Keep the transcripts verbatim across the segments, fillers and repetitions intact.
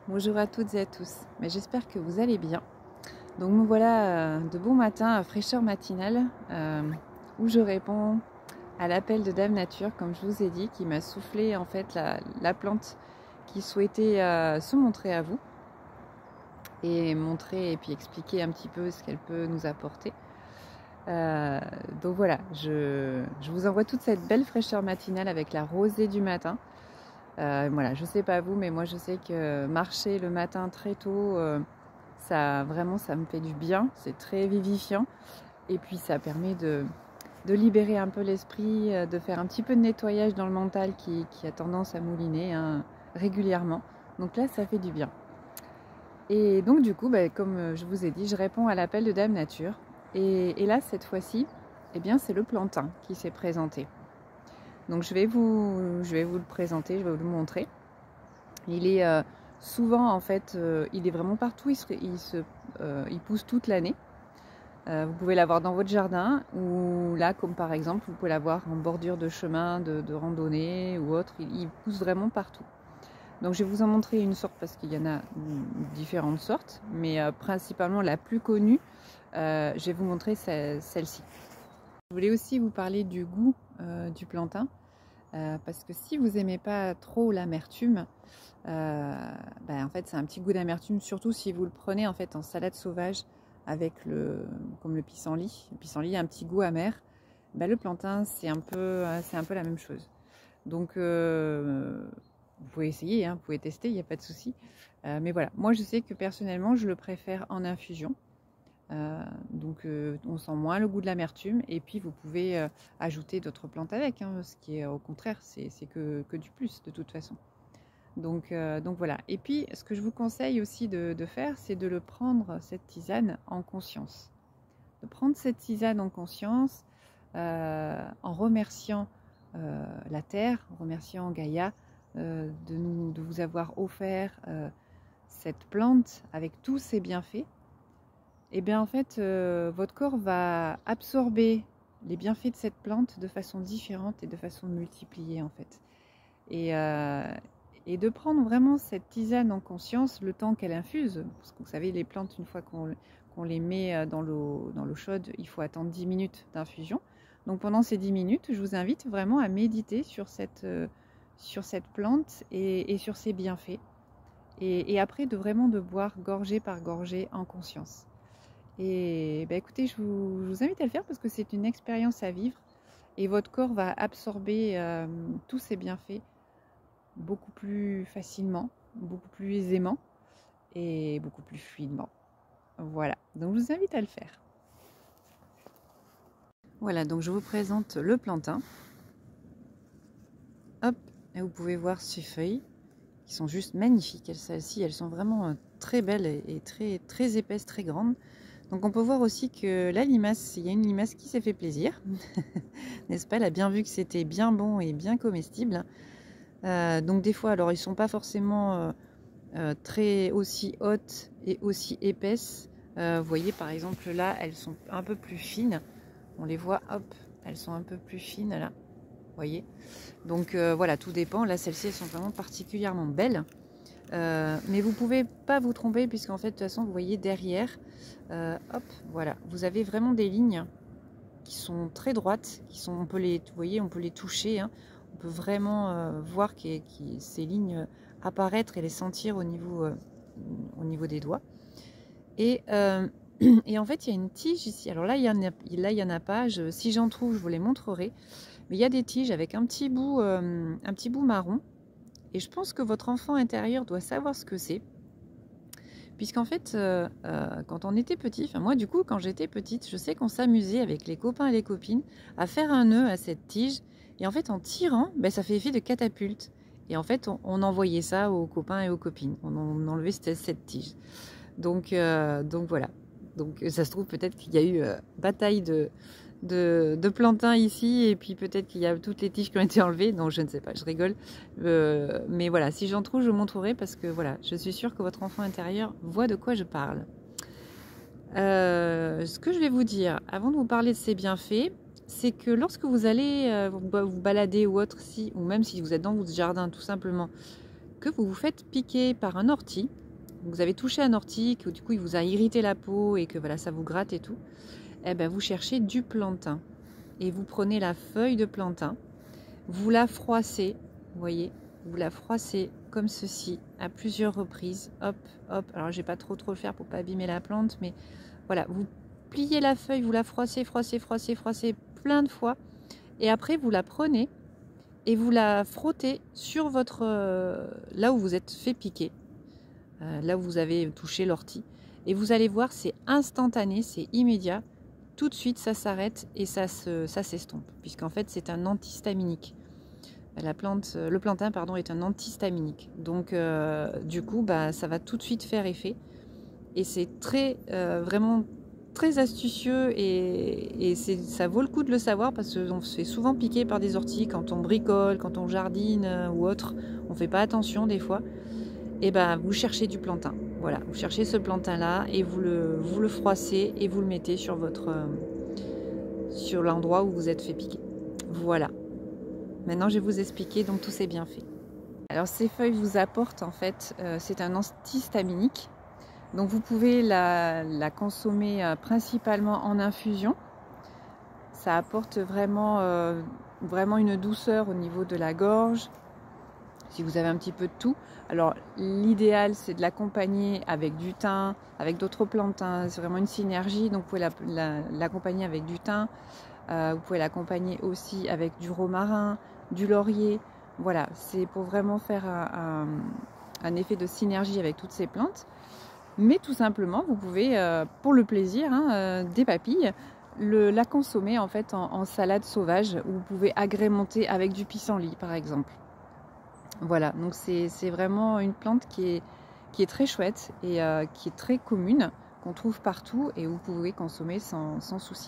Bonjour à toutes et à tous, mais j'espère que vous allez bien. Donc me voilà euh, de bon matin à fraîcheur matinale euh, où je réponds à l'appel de Dame Nature, comme je vous ai dit, qui m'a soufflé en fait la, la plante qui souhaitait euh, se montrer à vous et montrer et puis expliquer un petit peu ce qu'elle peut nous apporter. Euh, donc voilà, je, je vous envoie toute cette belle fraîcheur matinale avec la rosée du matin. Euh, voilà, je sais pas vous, mais moi je sais que marcher le matin très tôt, euh, ça vraiment ça me fait du bien, c'est très vivifiant et puis ça permet de, de libérer un peu l'esprit, de faire un petit peu de nettoyage dans le mental qui, qui a tendance à mouliner hein, régulièrement. Donc là ça fait du bien. Et donc du coup, bah, comme je vous ai dit, je réponds à l'appel de Dame Nature et, et là cette fois-ci, eh bien c'est le plantain qui s'est présenté. Donc je vais, vous, je vais vous le présenter, je vais vous le montrer. Il est euh, souvent en fait, euh, il est vraiment partout, il, se, il, se, euh, il pousse toute l'année. Euh, vous pouvez l'avoir dans votre jardin ou là comme par exemple vous pouvez l'avoir en bordure de chemin, de, de randonnée ou autre, il, il pousse vraiment partout. Donc je vais vous en montrer une sorte parce qu'il y en a différentes sortes, mais euh, principalement la plus connue, euh, je vais vous montrer celle-ci. Je voulais aussi vous parler du goût euh, du plantain. Euh, parce que si vous n'aimez pas trop l'amertume, euh, ben en fait c'est un petit goût d'amertume, surtout si vous le prenez en fait en salade sauvage avec le, comme le pissenlit. Le pissenlit a un petit goût amer. Ben, le plantain c'est un peu, c'est un peu la même chose. Donc euh, vous pouvez essayer, hein, vous pouvez tester, il n'y a pas de souci. Euh, mais voilà, moi je sais que personnellement je le préfère en infusion. Euh, donc euh, on sent moins le goût de l'amertume et puis vous pouvez euh, ajouter d'autres plantes avec, hein, ce qui est au contraire c'est que, que du plus de toute façon. Donc, euh, donc voilà, et puis ce que je vous conseille aussi de, de faire, c'est de le prendre cette tisane en conscience, de prendre cette tisane en conscience euh, en remerciant euh, la terre, en remerciant Gaïa euh, de, nous, de vous avoir offert euh, cette plante avec tous ses bienfaits. Et bien en fait, euh, votre corps va absorber les bienfaits de cette plante de façon différente et de façon multipliée en fait. Et, euh, et de prendre vraiment cette tisane en conscience le temps qu'elle infuse. Parce que vous savez, les plantes, une fois qu'on qu'on les met dans l'eau dans l'eau chaude, il faut attendre dix minutes d'infusion. Donc pendant ces dix minutes, je vous invite vraiment à méditer sur cette, euh, sur cette plante et, et sur ses bienfaits. Et, et après, de vraiment de boire gorgée par gorgée en conscience. Et bah écoutez, je vous, je vous invite à le faire parce que c'est une expérience à vivre et votre corps va absorber euh, tous ces bienfaits beaucoup plus facilement, beaucoup plus aisément et beaucoup plus fluidement. Voilà, donc je vous invite à le faire. Voilà, donc je vous présente le plantain. Hop, et vous pouvez voir ces feuilles qui sont juste magnifiques. Celles-ci, elles sont vraiment très belles et très, très épaisses, très grandes. Donc on peut voir aussi que la limace, il y a une limace qui s'est fait plaisir, n'est-ce pas? Elle a bien vu que c'était bien bon et bien comestible. Euh, donc des fois, alors ils ne sont pas forcément euh, euh, très aussi hautes et aussi épaisses. Euh, vous voyez par exemple là, elles sont un peu plus fines. On les voit, hop, elles sont un peu plus fines là. Vous voyez? Donc euh, voilà, tout dépend. Là, celles-ci, elles sont vraiment particulièrement belles. Euh, mais vous pouvez pas vous tromper puisqu'en fait de toute façon vous voyez derrière euh, hop voilà vous avez vraiment des lignes qui sont très droites, qui sont on peut les vous voyez on peut les toucher hein. On peut vraiment euh, voir qu qu ces lignes apparaître et les sentir au niveau euh, au niveau des doigts et, euh, et en fait il y a une tige ici. Alors là il y en a, là il y en a pas, je, si j'en trouve je vous les montrerai, mais il y a des tiges avec un petit bout euh, un petit bout marron. Et je pense que votre enfant intérieur doit savoir ce que c'est. Puisqu'en fait, euh, euh, quand on était petit, enfin moi du coup, quand j'étais petite, je sais qu'on s'amusait avec les copains et les copines à faire un nœud à cette tige. Et en fait, en tirant, ben, ça fait effet de catapulte. Et en fait, on, on envoyait ça aux copains et aux copines. On, on enlevait cette, cette tige. Donc, euh, donc voilà. Donc ça se trouve peut-être qu'il y a eu euh, bataille de... De, de plantain ici et puis peut-être qu'il y a toutes les tiges qui ont été enlevées, donc je ne sais pas, je rigole, euh, mais voilà, si j'en trouve je vous montrerai parce que voilà, je suis sûre que votre enfant intérieur voit de quoi je parle. Euh, ce que je vais vous dire avant de vous parler de ces bienfaits, c'est que lorsque vous allez euh, vous balader ou autre, si, ou même si vous êtes dans votre jardin tout simplement, que vous vous faites piquer par un ortie, vous avez touché un ortie, que du coup il vous a irrité la peau et que voilà, ça vous gratte et tout, eh ben, vous cherchez du plantain. Et vous prenez la feuille de plantain, vous la froissez, vous voyez, vous la froissez comme ceci à plusieurs reprises, hop, hop, alors je vais pas trop trop le faire pour pas abîmer la plante, mais voilà, vous pliez la feuille, vous la froissez, froissez, froissez, froissez plein de fois, et après vous la prenez et vous la frottez sur votre, euh, là où vous êtes fait piquer, euh, là où vous avez touché l'ortie, et vous allez voir, c'est instantané, c'est immédiat, tout de suite ça s'arrête et ça se, ça s'estompe, puisqu'en fait c'est un antihistaminique. La plante, le plantain pardon, est un antihistaminique, donc euh, du coup bah, ça va tout de suite faire effet, et c'est très euh, vraiment très astucieux, et, et ça vaut le coup de le savoir, parce qu'on se fait souvent piquer par des orties quand on bricole, quand on jardine euh, ou autre, on fait pas attention des fois. Et ben vous cherchez du plantain, voilà, vous cherchez ce plantain là et vous le, vous le froissez et vous le mettez sur votre euh, sur l'endroit où vous êtes fait piquer. Voilà. Maintenant, je vais vous expliquer donc tous ces bienfaits. Alors, ces feuilles vous apportent en fait, euh, c'est un antihistaminique. Donc, vous pouvez la, la consommer euh, principalement en infusion. Ça apporte vraiment, euh, vraiment une douceur au niveau de la gorge. Si vous avez un petit peu de tout. Alors, l'idéal, c'est de l'accompagner avec du thym, avec d'autres plantains. C'est vraiment une synergie. Donc, vous pouvez l'accompagner la, la, avec du thym. Euh, vous pouvez l'accompagner aussi avec du romarin, du laurier. Voilà, c'est pour vraiment faire un, un, un effet de synergie avec toutes ces plantes. Mais tout simplement, vous pouvez, euh, pour le plaisir, hein, euh, des papilles, le, la consommer en fait en, en salade sauvage, où vous pouvez agrémenter avec du pissenlit, par exemple. Voilà, donc c'est vraiment une plante qui est, qui est très chouette et euh, qui est très commune, qu'on trouve partout et vous pouvez consommer sans, sans souci.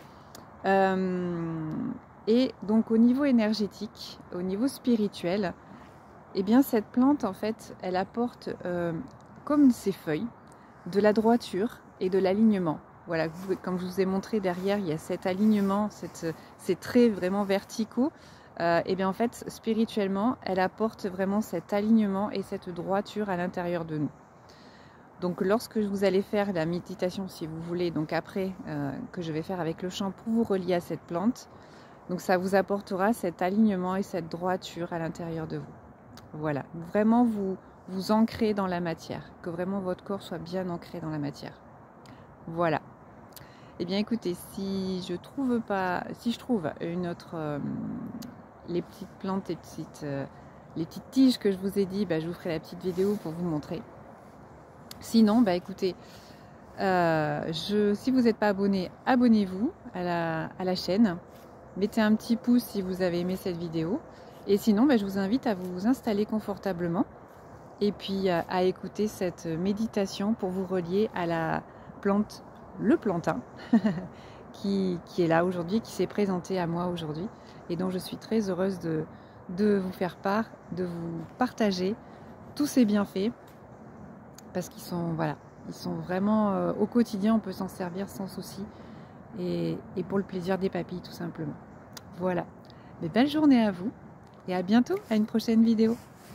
Euh, et donc au niveau énergétique, au niveau spirituel, eh bien cette plante en fait, elle apporte, euh, comme ses feuilles, de la droiture et de l'alignement. Voilà, comme je vous ai montré derrière, il y a cet alignement, cette, ces traits vraiment verticaux. Euh, et bien en fait, spirituellement, elle apporte vraiment cet alignement et cette droiture à l'intérieur de nous. Donc lorsque vous allez faire la méditation, si vous voulez, donc après euh, que je vais faire avec le chant pour vous relier à cette plante, donc ça vous apportera cet alignement et cette droiture à l'intérieur de vous. Voilà, vraiment vous vous ancrez dans la matière, que vraiment votre corps soit bien ancré dans la matière. Voilà. Eh bien écoutez, si je trouve pas, si je trouve une autre, euh, les petites plantes, les petites, euh, les petites tiges que je vous ai dit, bah, je vous ferai la petite vidéo pour vous montrer. Sinon, bah écoutez, euh, je, si vous n'êtes pas abonné, abonnez-vous à la, à la chaîne. Mettez un petit pouce si vous avez aimé cette vidéo. Et sinon, bah, je vous invite à vous installer confortablement et puis à, à écouter cette méditation pour vous relier à la plante, le plantain, qui, qui est là aujourd'hui, qui s'est présenté à moi aujourd'hui et dont je suis très heureuse de, de vous faire part, de vous partager tous ces bienfaits. Parce qu'ils sont, voilà, ils sont vraiment euh, au quotidien, on peut s'en servir sans souci. Et, et pour le plaisir des papilles, tout simplement. Voilà. Mais belle journée à vous. Et à bientôt, à une prochaine vidéo.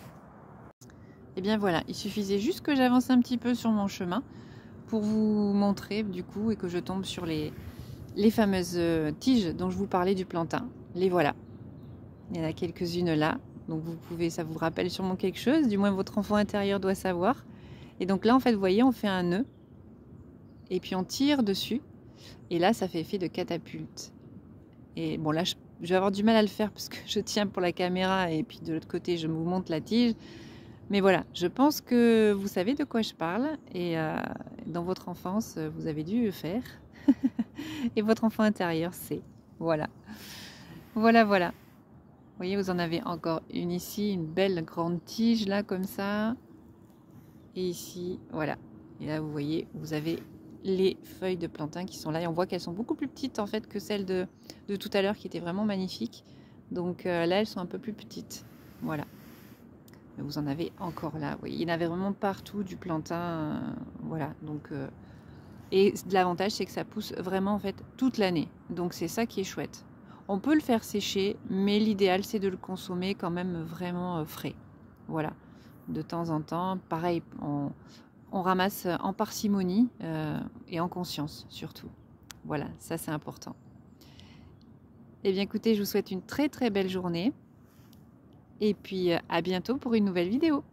Et bien voilà, il suffisait juste que j'avance un petit peu sur mon chemin pour vous montrer du coup et que je tombe sur les, les fameuses tiges dont je vous parlais du plantain. Les voilà. Il y en a quelques-unes là. Donc vous pouvez, ça vous rappelle sûrement quelque chose. Du moins votre enfant intérieur doit savoir. Et donc là, en fait, vous voyez, on fait un nœud et puis on tire dessus. Et là, ça fait effet de catapulte. Et bon, là, je, je vais avoir du mal à le faire parce que je tiens pour la caméra et puis de l'autre côté, je vous montre la tige. Mais voilà, je pense que vous savez de quoi je parle. Et euh, dans votre enfance, vous avez dû le faire. Et votre enfant intérieur sait. Voilà. Voilà, voilà. Vous voyez, vous en avez encore une ici, une belle grande tige là, comme ça. Et ici, voilà. Et là, vous voyez, vous avez les feuilles de plantain qui sont là. Et on voit qu'elles sont beaucoup plus petites en fait que celles de, de tout à l'heure qui étaient vraiment magnifiques. Donc euh, là, elles sont un peu plus petites. Voilà. Mais vous en avez encore là. Vous voyez, il y en avait vraiment partout du plantain. Euh, voilà. Donc, euh, et l'avantage, c'est que ça pousse vraiment en fait toute l'année. Donc c'est ça qui est chouette. On peut le faire sécher, mais l'idéal, c'est de le consommer quand même vraiment euh, frais. Voilà. de temps en temps. Pareil, on, on ramasse en parcimonie euh, et en conscience surtout. Voilà, ça c'est important. Eh bien écoutez, je vous souhaite une très très belle journée et puis à bientôt pour une nouvelle vidéo.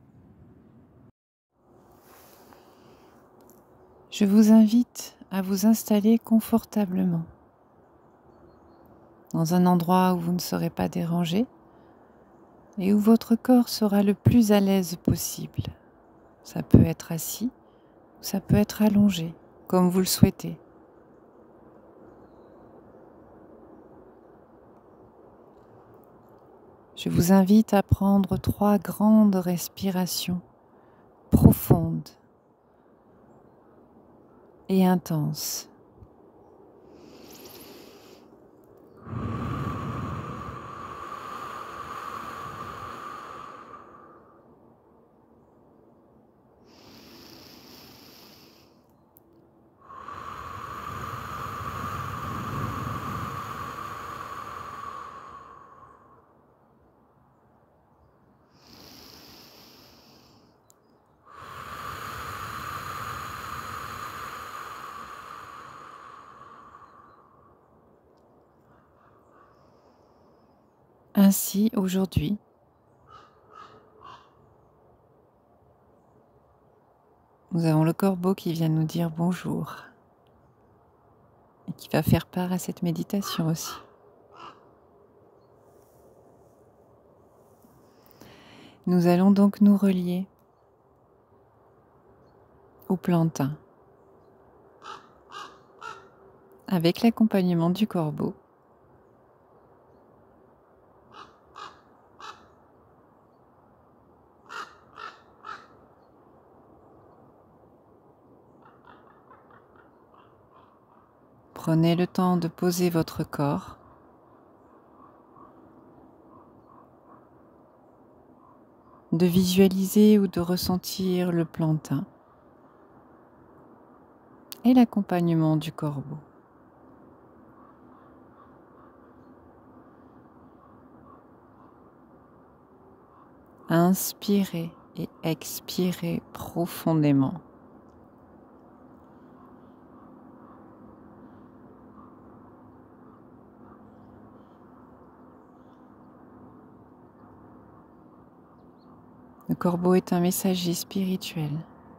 Je vous invite à vous installer confortablement dans un endroit où vous ne serez pas dérangé et où votre corps sera le plus à l'aise possible. Ça peut être assis ou ça peut être allongé, comme vous le souhaitez. Je vous invite à prendre trois grandes respirations profondes et intenses. Ainsi, aujourd'hui, nous avons le corbeau qui vient nous dire bonjour et qui va faire part à cette méditation aussi. Nous allons donc nous relier au plantain avec l'accompagnement du corbeau. Prenez le temps de poser votre corps. De visualiser ou de ressentir le plantain et l'accompagnement du corbeau. Inspirez et expirez profondément. Le corbeau est un messager spirituel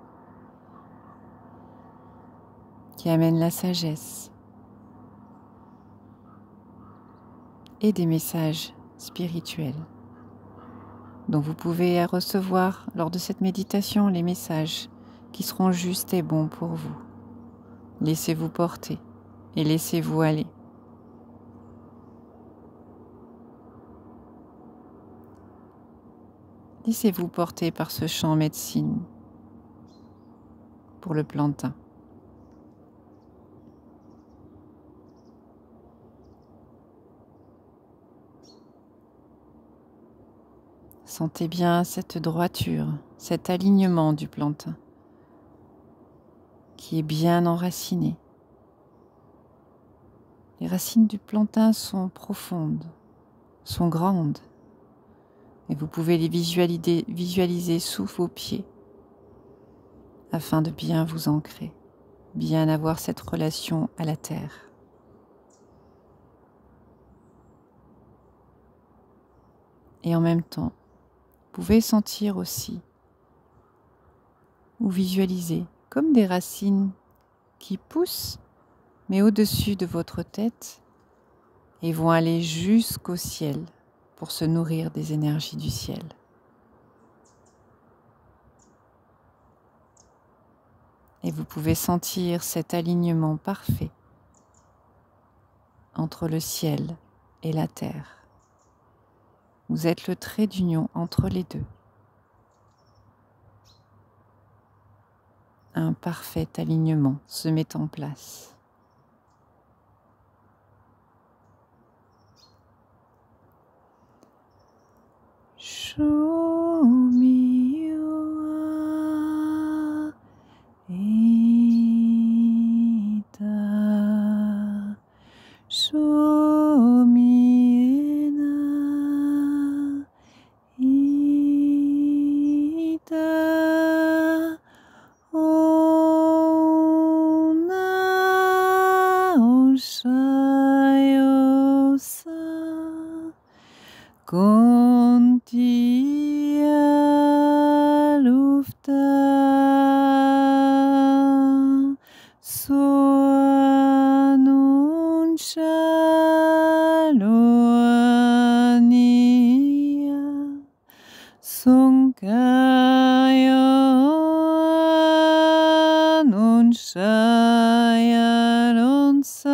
qui amène la sagesse et des messages spirituels. Donc vous pouvez recevoir lors de cette méditation les messages qui seront justes et bons pour vous. Laissez-vous porter et laissez-vous aller. Laissez-vous porter par ce chant médecine pour le plantain. Sentez bien cette droiture, cet alignement du plantain qui est bien enraciné. Les racines du plantain sont profondes, sont grandes et vous pouvez les visualiser, visualiser sous vos pieds afin de bien vous ancrer, bien avoir cette relation à la terre. Et en même temps, vous pouvez sentir aussi ou visualiser comme des racines qui poussent mais au-dessus de votre tête et vont aller jusqu'au ciel pour se nourrir des énergies du ciel. Et vous pouvez sentir cet alignement parfait entre le ciel et la terre. Vous êtes le trait d'union entre les deux. Un parfait alignement se met en place. Show me you Ita, show me Ita, Kuntia lufta suanun shaluania sungkayanun shayanun sa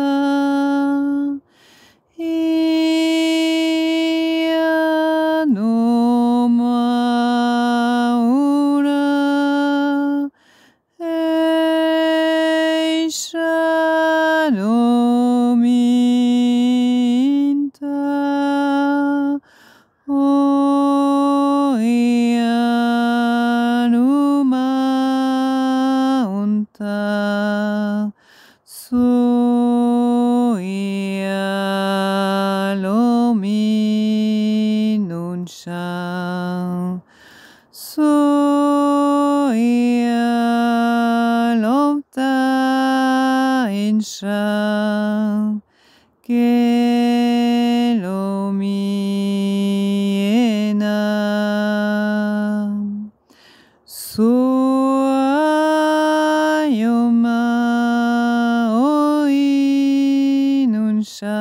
Insha Kelomiena Suayoma Oinunsha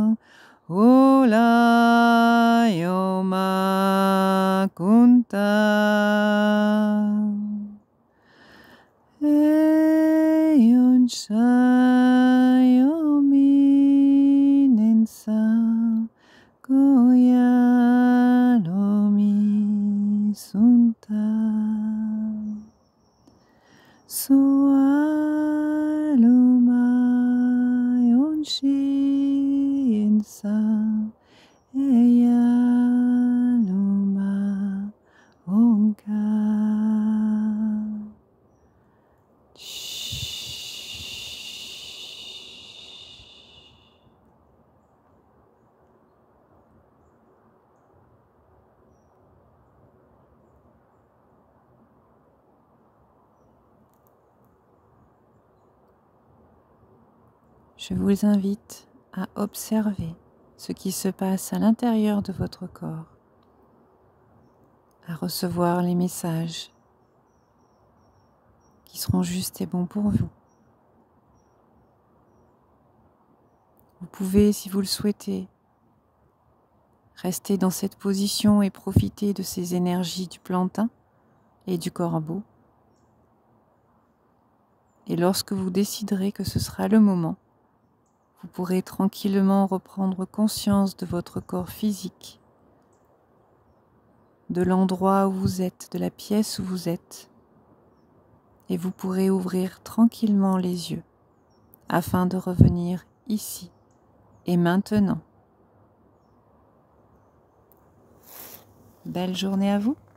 Olayoma Kunta Eyonsha Koyalomi sunta Soaluma yonshi insa Eyaluma onka. Je vous invite à observer ce qui se passe à l'intérieur de votre corps, à recevoir les messages qui seront justes et bons pour vous. Vous pouvez, si vous le souhaitez, rester dans cette position et profiter de ces énergies du plantain et du corbeau. Et lorsque vous déciderez que ce sera le moment, vous pourrez tranquillement reprendre conscience de votre corps physique, de l'endroit où vous êtes, de la pièce où vous êtes, et vous pourrez ouvrir tranquillement les yeux afin de revenir ici et maintenant. Belle journée à vous!